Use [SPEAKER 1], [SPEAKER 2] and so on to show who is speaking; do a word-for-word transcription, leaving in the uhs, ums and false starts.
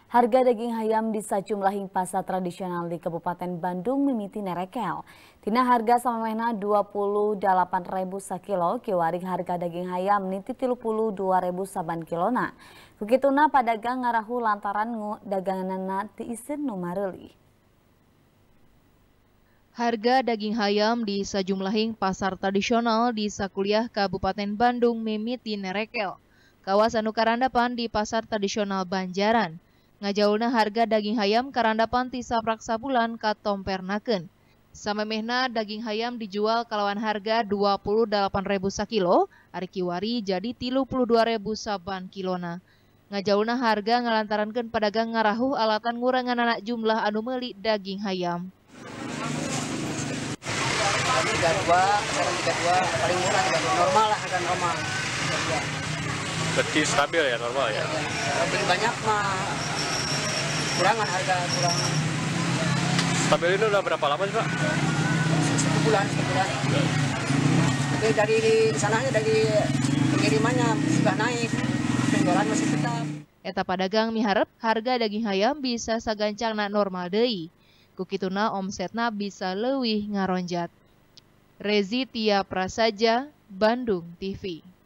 [SPEAKER 1] Harga daging ayam di sejumlah pasar tradisional di Kabupaten Bandung mimiti nerekel. Tina harga samemehna dua puluh delapan ribu sakilo, kiwari harga daging ayam niti tilu puluh dua ribu saban kilona. Kukituna padagang ngarahu lantaran daganganana tiisin nu mareuli.
[SPEAKER 2] Harga daging ayam di sejumlah pasar tradisional di sakuliah Kabupaten Bandung mimiti nerekel. Kawasan nu karandapan di pasar tradisional Banjaran. Ngajaulna harga daging ayam karandapan ti saprak sabulan katompernakeun. Samemehna daging ayam dijual kalawan harga dua puluh delapan ribu sakilo, ari kiwari jadi tilu puluh dua ribu saban kilona. Ngajaulna harga ngalantarankeun pedagang ngarahu alatan nguranganana jumlah anu meuli daging ayam.
[SPEAKER 3] tiga puluh dua, sekarang tiga puluh dua, paling murah tiga puluh dua, normal lah, harga normal.
[SPEAKER 4] Berarti stabil ya, normal ya?
[SPEAKER 3] Kalau beli banyak mah kurangan harga, kurangan.
[SPEAKER 4] Stabil ini udah berapa lama sih Pak?
[SPEAKER 3] Satu bulan, satu bulan. Tapi dari sananya, dari pengirimannya sudah naik, penjualan masih tetap.
[SPEAKER 2] Eta padagang miharep harga daging ayam bisa sagancangna normal deui. Kukituna omsetna bisa leuwih ngaronjat. Rezi Tia Prasaja, Bandung T V.